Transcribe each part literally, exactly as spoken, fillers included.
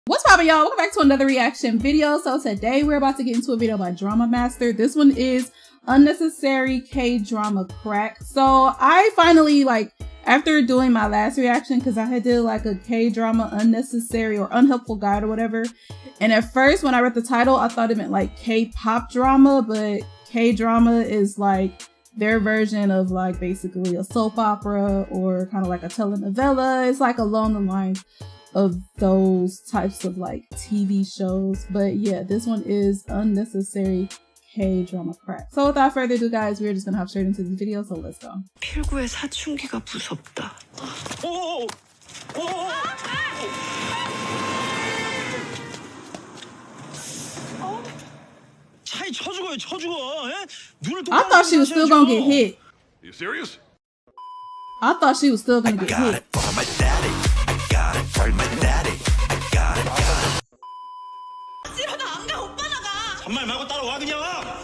What's poppin', y'all? Welcome back to another reaction video. So today we're about to get into a video by Drama Master. This one is Unnecessary K-Drama Crack. So I finally, like, after doing my last reaction, because I had did like a K-Drama Unnecessary or Unhelpful Guide or whatever. And at first when I read the title, I thought it meant like K-pop drama, but K-Drama is like their version of like basically a soap opera or kind of like a telenovela. It's like along the lines of those types of like T V shows. But yeah, this one is Unnecessary K-Drama Crack. So without further ado, guys, we're just gonna hop straight into the video, so let's go. 필구의 사춘기가 무섭다. 오! 오! 차이 쳐 죽어요, 쳐 죽어. I thought she was still gonna get hit. Are you serious? I thought she was still gonna get hit. 잔말 말고 따라와 그냥.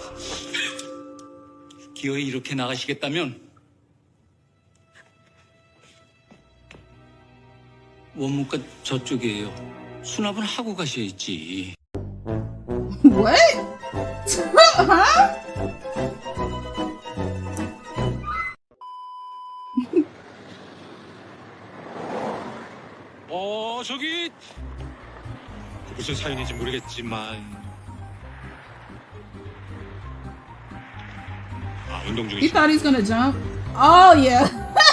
기어이 이렇게 나가시겠다면 원무과 저쪽이에요. 수납은 하고 가셔야지. What? Huh? 어 저기 무슨 사연인지 모르겠지만 아 운동 중이시. He thought he's gonna jump. Oh yeah.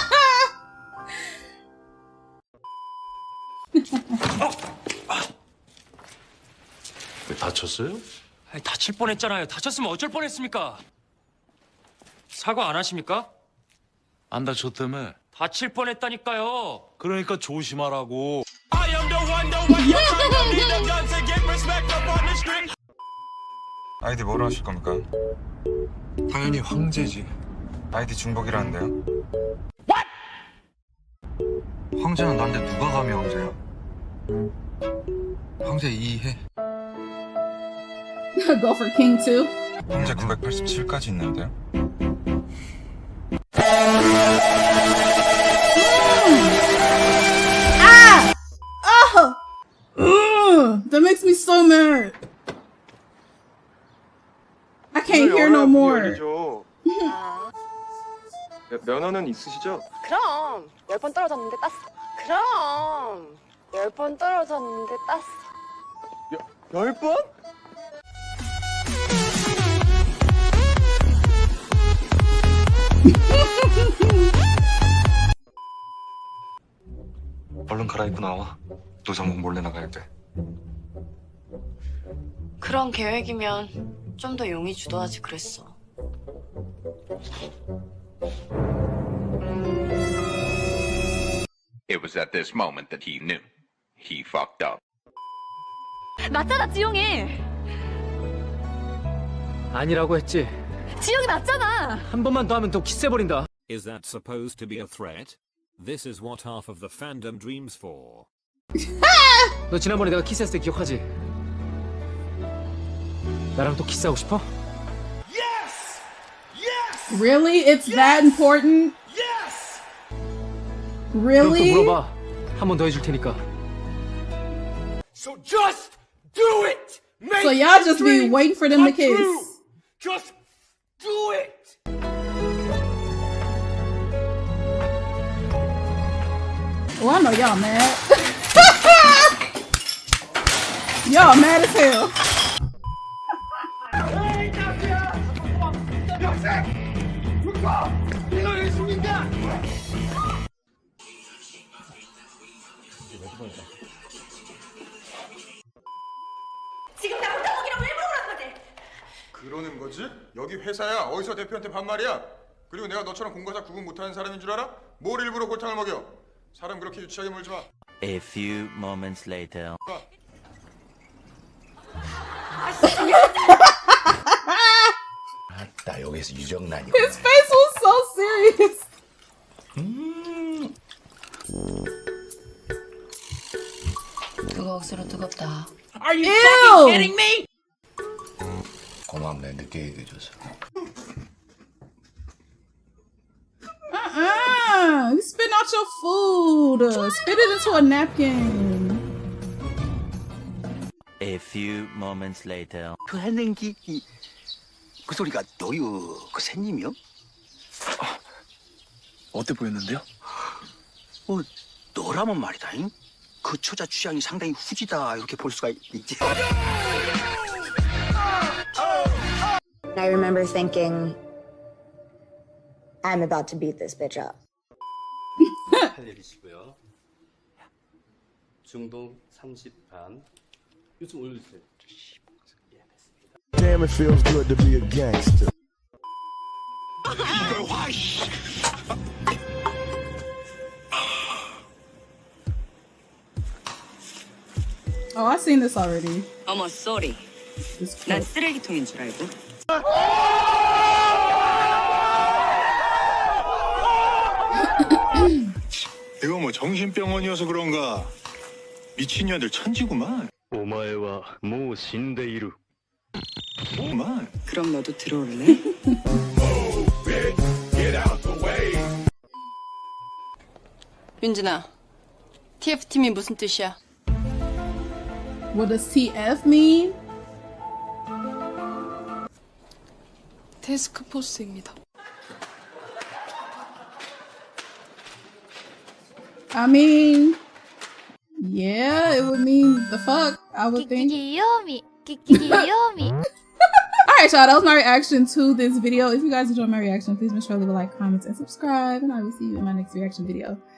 왜 다쳤어요? 아니, 다칠 뻔했잖아요. 다쳤으면 어쩔 뻔했습니까? 사과 안 하십니까? 안 다쳤다며. 다칠 뻔했다니까요. 그러니까 조심하라고. 아이디 뭐로 하실 겁니까? 당연히 황제지. 아이디 중복이라는데요. What? 황제는 난데 누가 감히 황제야? 황제 이해. Go for King too. 황제 구백팔십칠까지 있는데요. Ah! Oh! Ugh, that makes me so mad. I can't hear no more. 면허는 있으시죠? 그럼 열 번 떨어졌는데 땄어. 그럼 열 번 떨어졌는데 땄어. 열 번? 얼른 갈아입고 나와. 노상국 몰래 나가야 돼. 그런 계획이면 좀 더 용이 주도하지 그랬어. It was at this moment that he knew. He fucked up. 맞잖아, 지용이. 아니라고 했지. 지용이 맞잖아. 한 번만 더 하면 또 키스해버린다. Is that supposed to be a threat? This is what half of the fandom dreams for. 너 지난번에 내가 키스했을 때 기억하지? 나랑 또 키스하고 싶어? Yes! Yes! Really? It's that important? Yes! Really? 그럼 또 물어봐. 한 번 더 해줄 테니까. So just do it. Make So y'all just be waiting for them to kiss. true. Just do it. Oh, I know y'all mad. Y'all mad as hell. 지금 나 혼자 먹이라고 일부러 그런 거지? 그러는 거지? 여기 회사야. 어디서 대표한테 반말이야? 그리고 내가 너처럼 공과사 구분 못하는 사람인 줄 알아? 뭘 일부러 골탕을 먹여? 사람 그렇게 유치하게 물지 마. A few moments later. 나 여기서 유정란이. His face was so serious. 그거 억수로 뜨겁다. Are you Ew. fucking kidding me? 고맙네 늦게 얘기해줘서. Uh-uh. You spit out your food. Spit it into a napkin. A few moments later. 그 해낸기 이, 그 소리가 너유 그 샌님이요? 아, 어때 보였는데요? 어, 너라면 말이다잉. 그 처자 취향이 상당히 후지다 이렇게 볼 수가 있지. I remember thinking, I'm about to beat this bitch up. 할 일이시고요. 중동 삼십 반. 요즘 올려주세요. Damn, it feels good to be a gangster. Oh, I've seen this already. 어머, 쏘리. 난 쓰레기통인 줄 알고. 이거 뭐 정신병원이어서 그런가? 미친년들 천지구만. 오마에와 모 신데이루. 오만. 그럼 너도 들어올래? 윤진아, 티에프팀이 무슨 뜻이야? What does T F mean? 태스크포스입니다. I mean, yeah, it would mean the fuck, I would think. Alright, y'all, that was my reaction to this video. If you guys enjoyed my reaction, please make sure to leave a like, comment, and subscribe. And I will see you in my next reaction video.